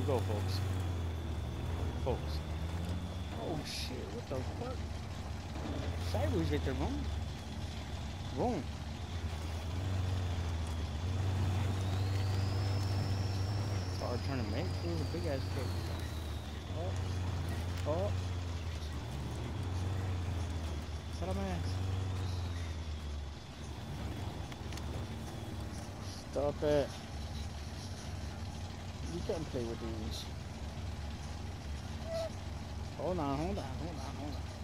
we go, folks. Folks. Oh shit, what the fuck? Sideways right there, boom. Boom. It's hard trying to make. It was a big ass kick. Oh. Oh. Set up my ass. Stop it. You can't play with these. Hold on, hold on, hold on, hold on.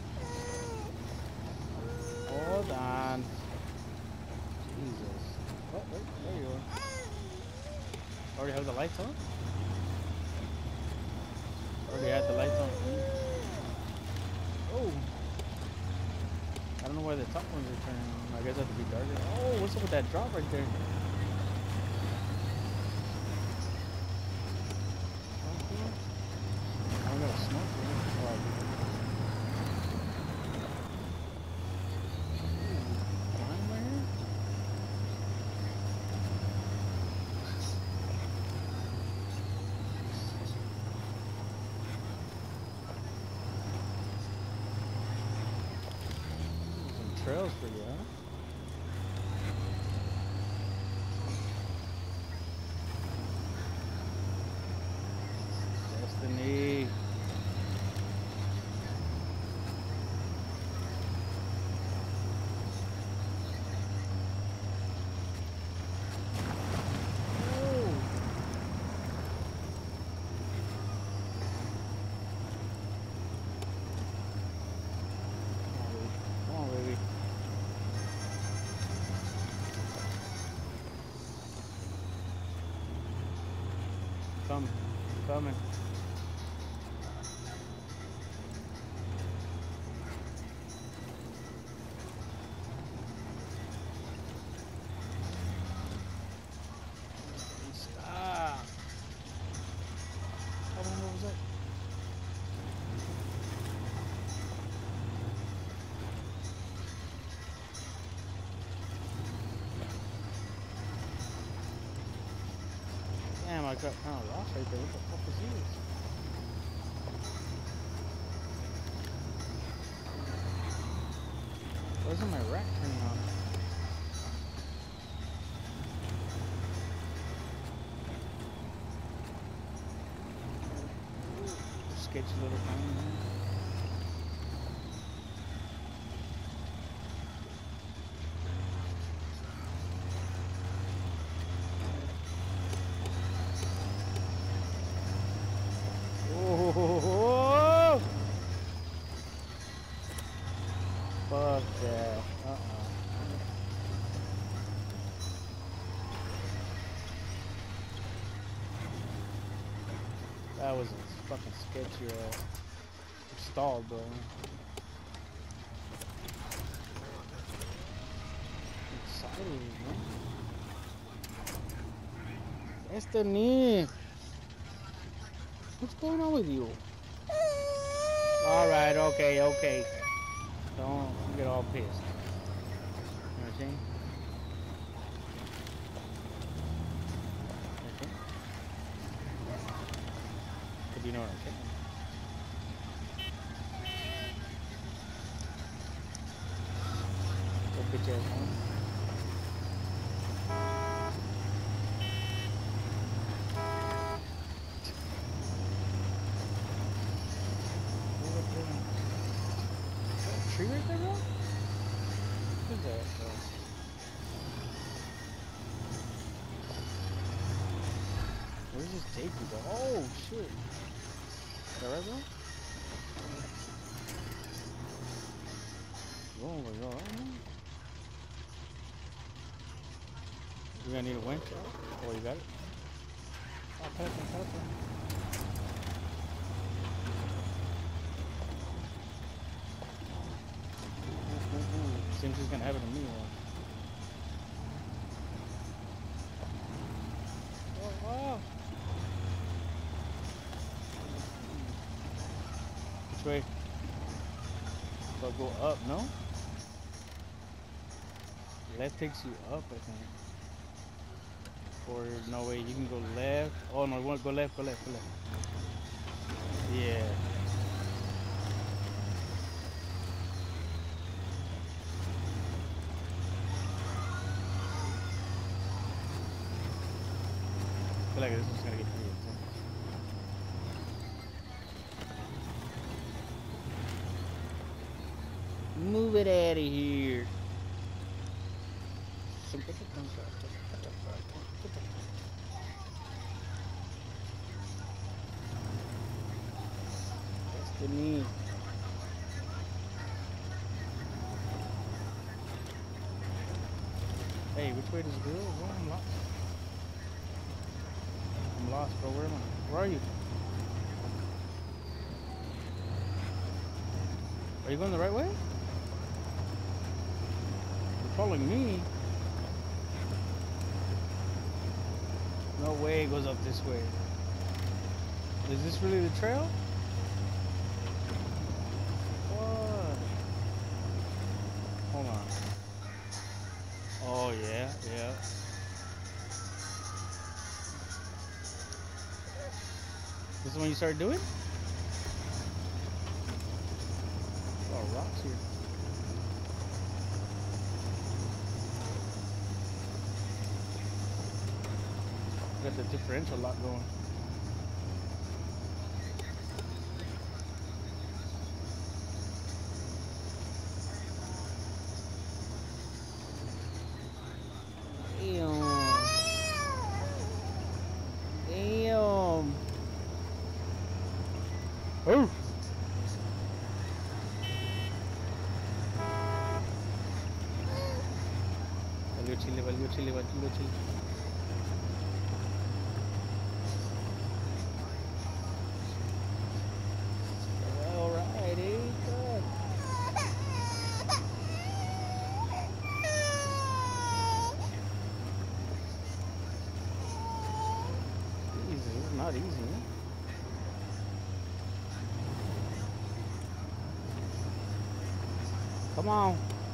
Hold on. Jesus. Oh, wait, there you are. Already have the lights on? Already had the lights on. Oh. I don't know why the top ones are turning on. I guess I have to be darker. Oh, what's up with that drop right there? I got a smoke here. Trails for you, huh? Destiny. Come on, baby. Coming. Stop. What was that? Damn, I got kind of lost right there. What the fuck is this? Why isn't my rack turning on? Sketchy little thing. Oh! Fuck that. That was a fucking sketchy stall, bro. Excited, man. Destiny! What's going on with you? Alright, okay. Don't get all pissed. You know what I'm saying? If you know what I'm saying. Go bitch ass home. Tree right there, bro? What is that, bro? Where does this take you, bro? Oh, shit. Is that right, bro? Oh my god. You're gonna need a winch? Oh, you got it? Oh, cut it. Seems he's gonna have it in me. Oh. Which way? I'll go up, no? That takes you up, I think. Or no way, you can go left. Oh no, you want to go left, go left, go left. Yeah. I feel like this is gonna get pretty intense. Move it out of here. That's the need. Hey, which way does it go? Oh, I'm lost. I'm lost, bro. Where am I? Where are you? Are you going the right way? You're following me. No way it goes up this way. Is this really the trail? What? Hold on. Oh yeah, yeah. This is when you start doing? Oh, rocks here. Got the differential lock going. Damn. Damn. Oh. Valió chile. Alrighty, good. Easy, it's not easy, man. Come on.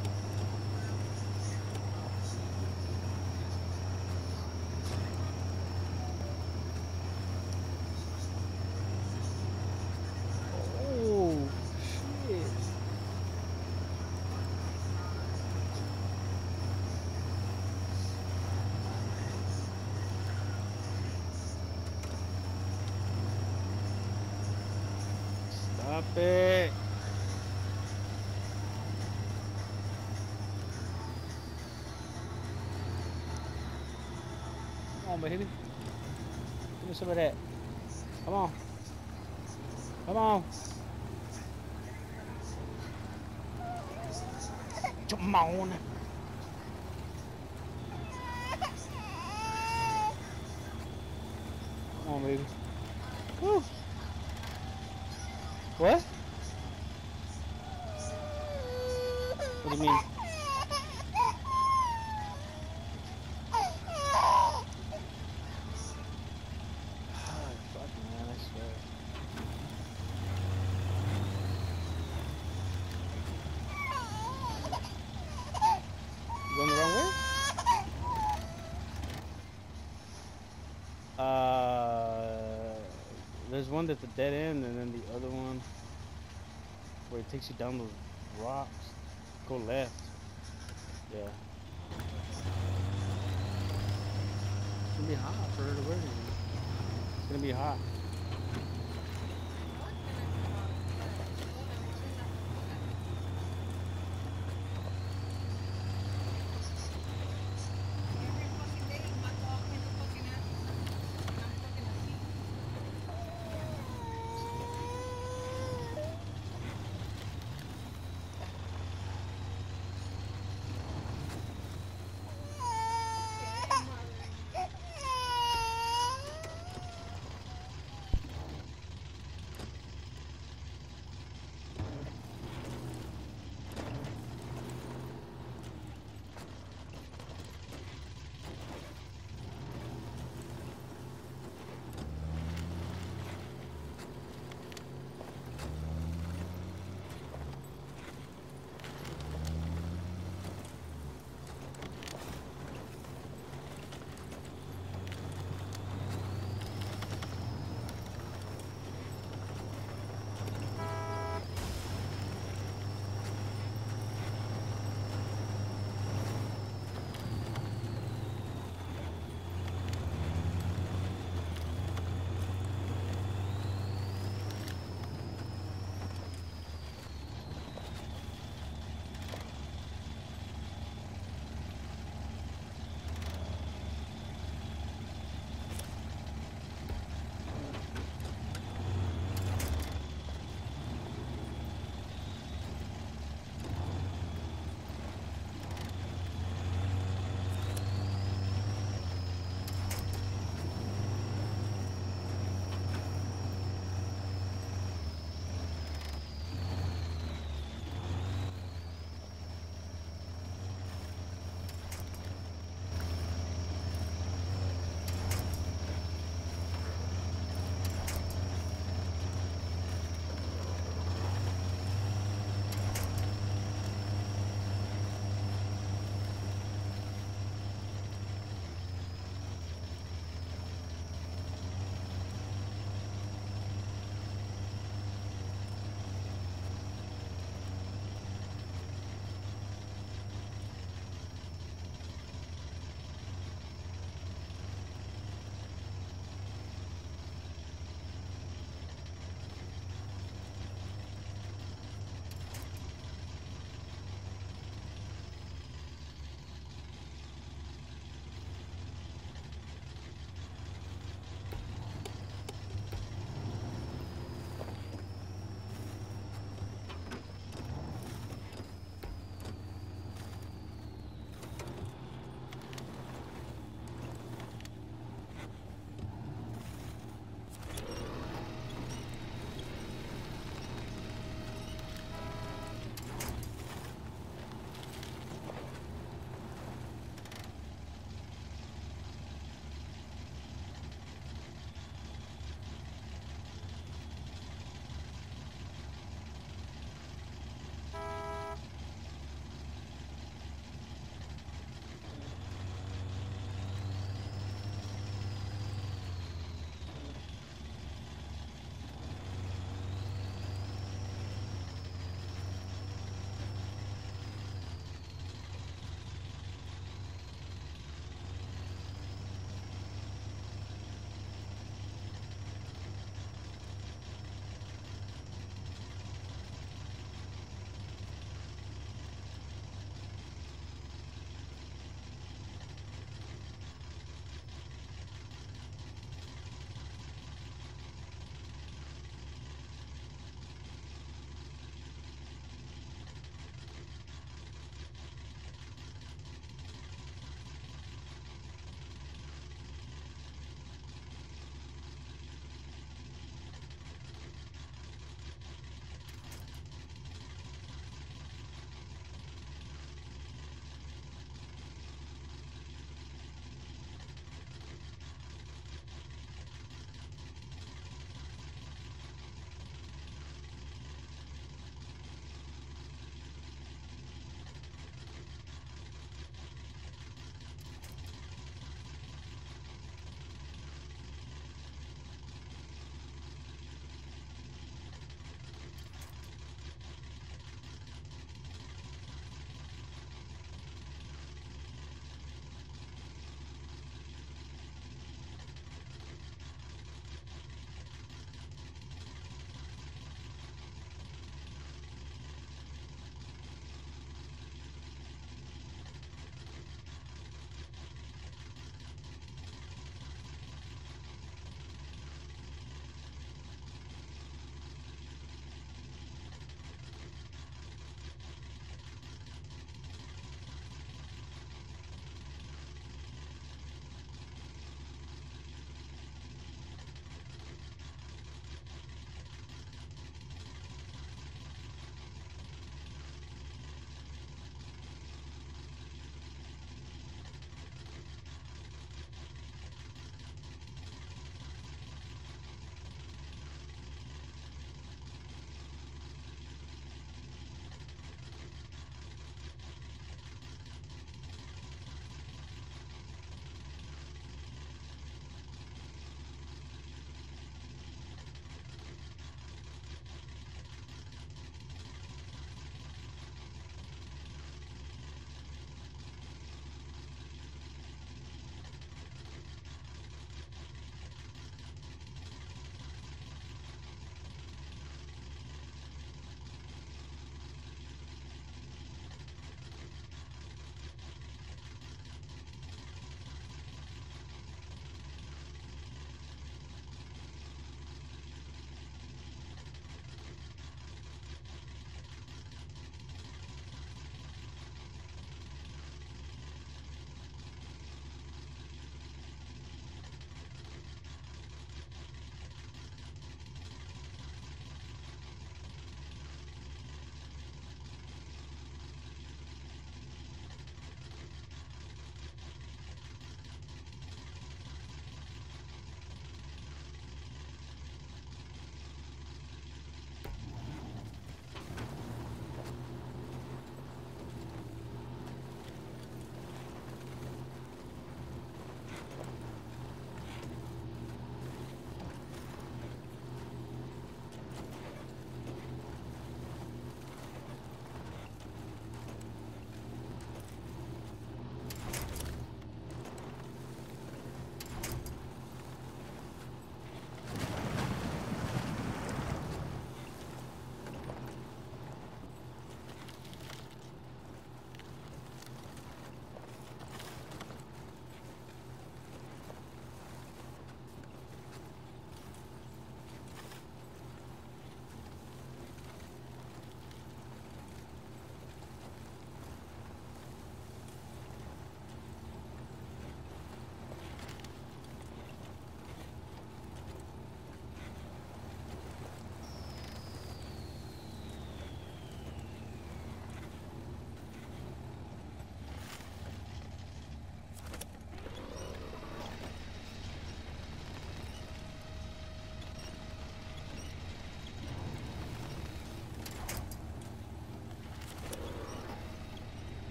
Stop it. Come on, baby. Give me some of that. Come on. Come on. Come on. Come on, baby. Woo. What? What do you mean? Going the wrong way? There's one that's a dead end, and then the other one where it takes you down those rocks. Go left. Yeah. It's gonna be hot for her to wear it. It's gonna be hot.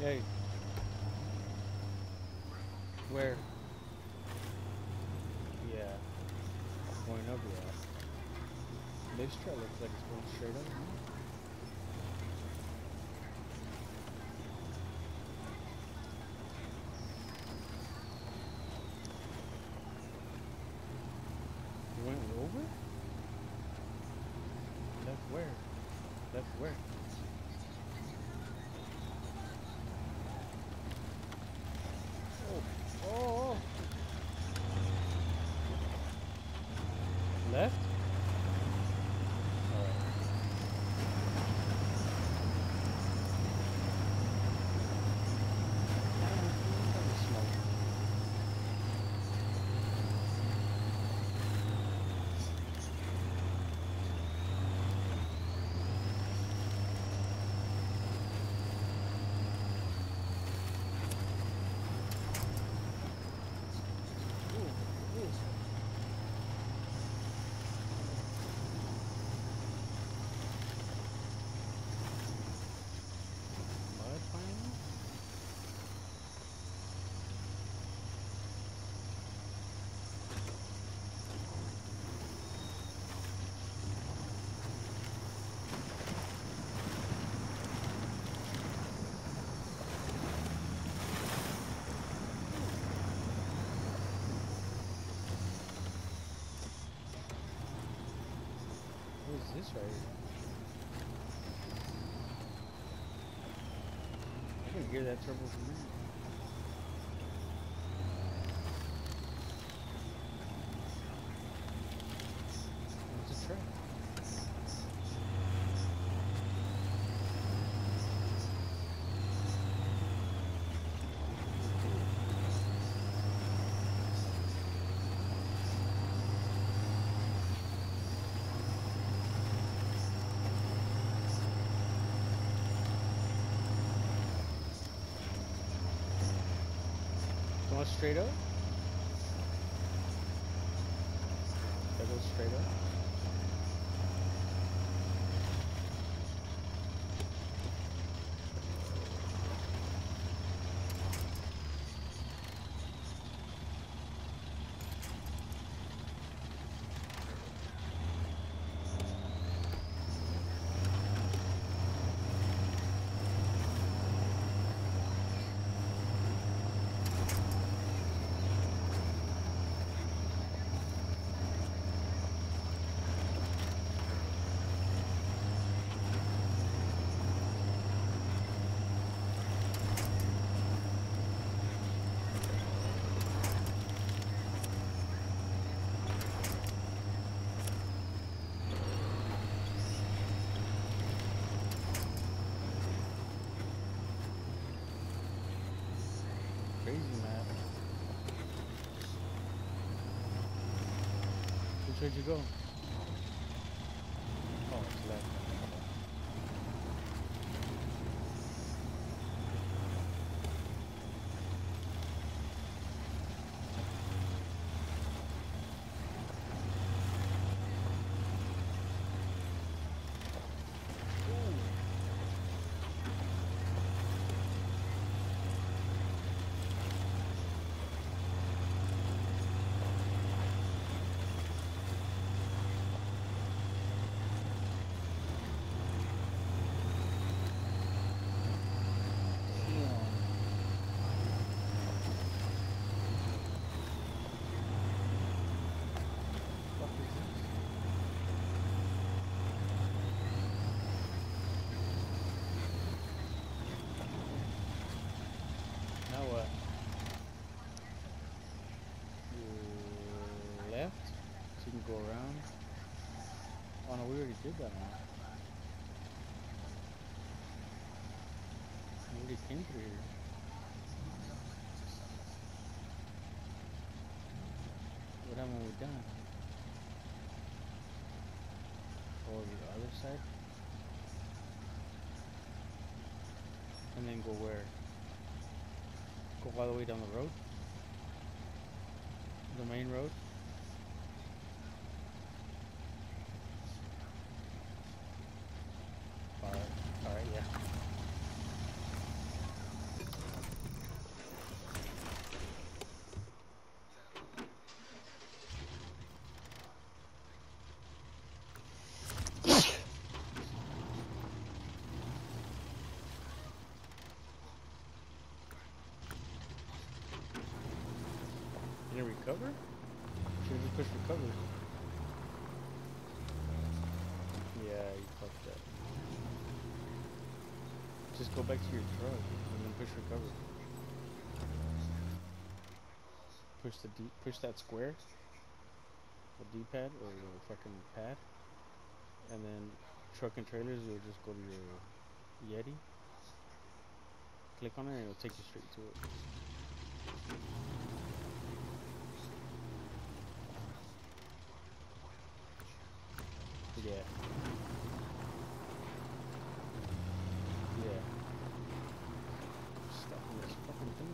Hey, where? Yeah, going up, yeah. This trail looks like it's going straight up, huh? You went over? Left where? Left where? Oh, oh, oh. Left? Alright. That was smoke. Ooh, ooh. Mud finally? What is this right here? I can hear that turbo from here. It's a track. Going straight up? That goes straight up? Crazy map. Which way'd you go? Oh, it's left. Now what? You left, so you can go around. Oh no, we already did that one. We already came through here. What happened when we're done? Or the other side? And then go where? Go all the way down the road? The main road? Alright, yeah. didn't recover? Should have just pushed recover. Yeah, you fucked up. Just go back to your truck and then push recover. Push that square, the D-pad or the fucking pad, and then truck and trailers. You'll just go to your Yeti, click on it, and it'll take you straight to it. Yeah. Yeah. Stuck on this fucking thing.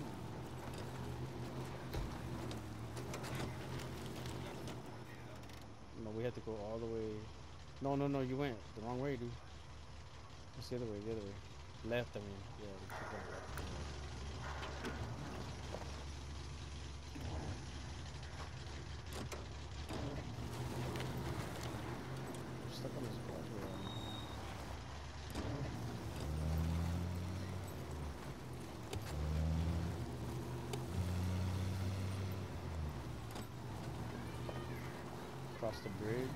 No, we had to go all the way. No, no, no, you went the wrong way, dude. It's the other way, the other way. Left, I mean. Yeah, we should go left. We're stuck on this causeway right now. Cross the bridge.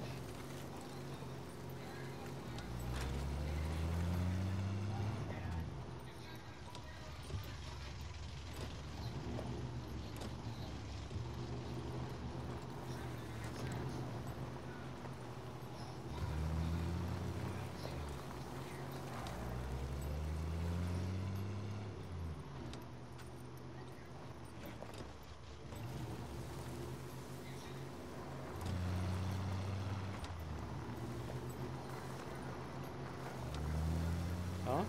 Huh?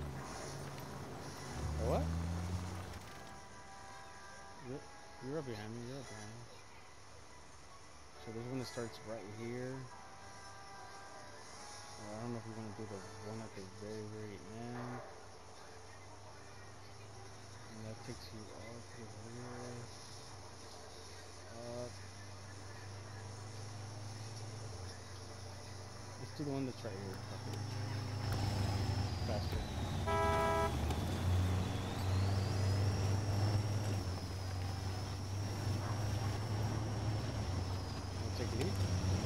What? You're right behind me. You're right behind me. So this one that starts right here. I don't know if you want to do the one at the very, very end. And that takes you all through here. Up. Let's do the one that's right here. Faster. We'll take it easy.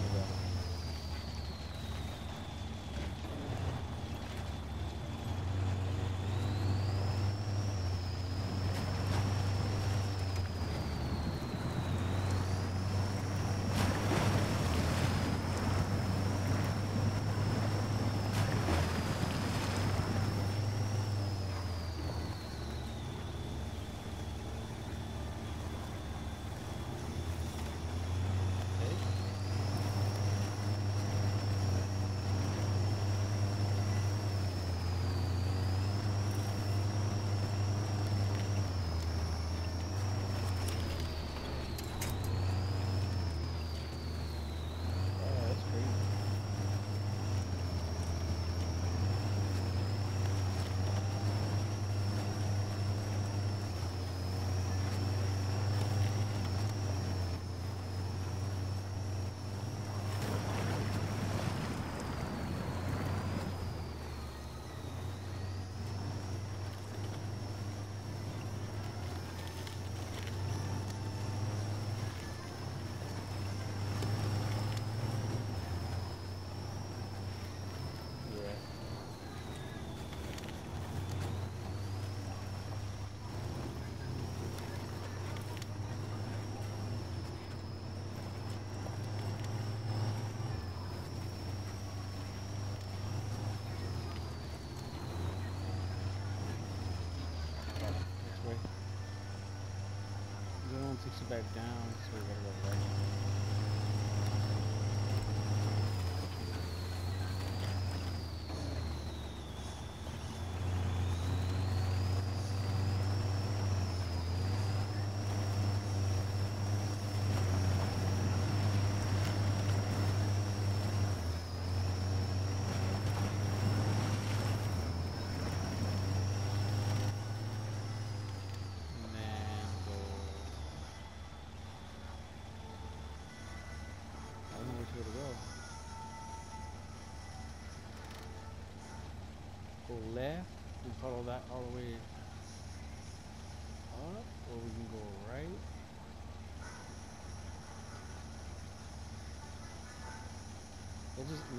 Takes you back down, so we gotta go right.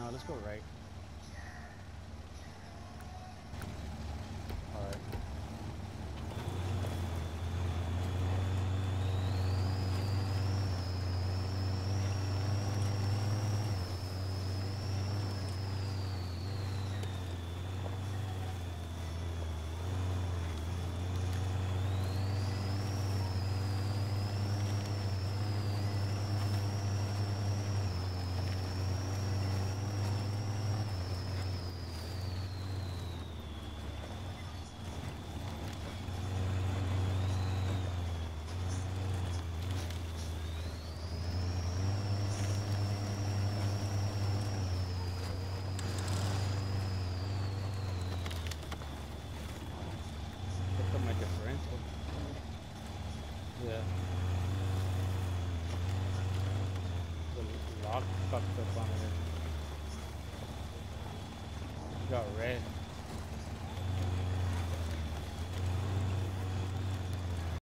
No, let's go right. Alright. Look at my differential. Yeah. The lock fucked up on it. It got red.